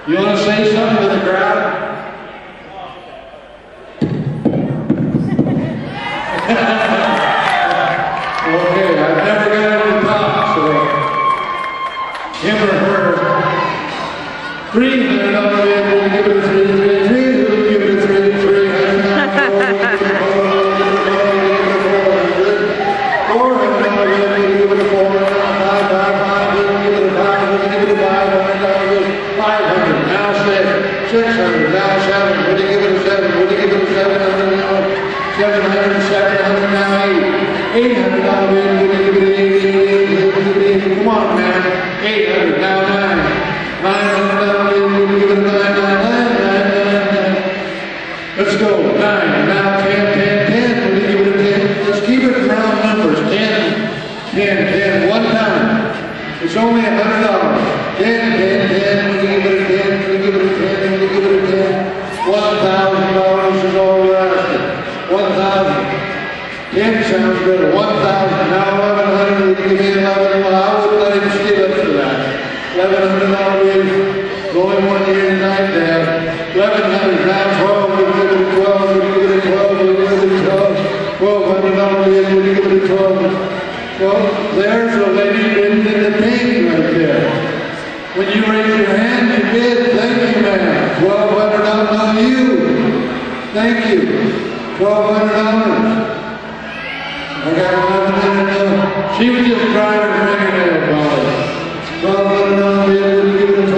You want to say something to the crowd? Okay, I've never got him to talk, so him or her. $300, we'll give it a 3, 3, 3, we'll give it a 3, 3. $600, now 7, would you give it a 7, would you give it a 700 now? 700, 700, now 8. $800, would you give it an 8, come on man, 800, now 9. $900, would you give it a 9, 9. Let's go, 9, now 10, 10, 10, would you give it a 10? Let's keep it round numbers, 10, 10, 10, one time. It's only $100. 10, 10, 10, would you give it a 10, would you give it a 10, would you give it a 10? $1,000 is all we're asking. 1,000. 10 sounds better. 1,000. Now 1,100. Would you give me 11? Well, I wouldn't let him steal it for that. $1,100. Going 1 year tonight, Dad. 1,100. Now 12. Would you give it a 12? Would you give it a 12? Would you give it a 12? $1,200. Would you give it a 12? Well, there's a lady written in the painting right there. When you raise your hand, you did. Thank you, ma'am. $1,200 on you. Thank you. $1,200. I got 1 minute now. She was just trying to bring it in, probably. $1,200 on you. Would you give it a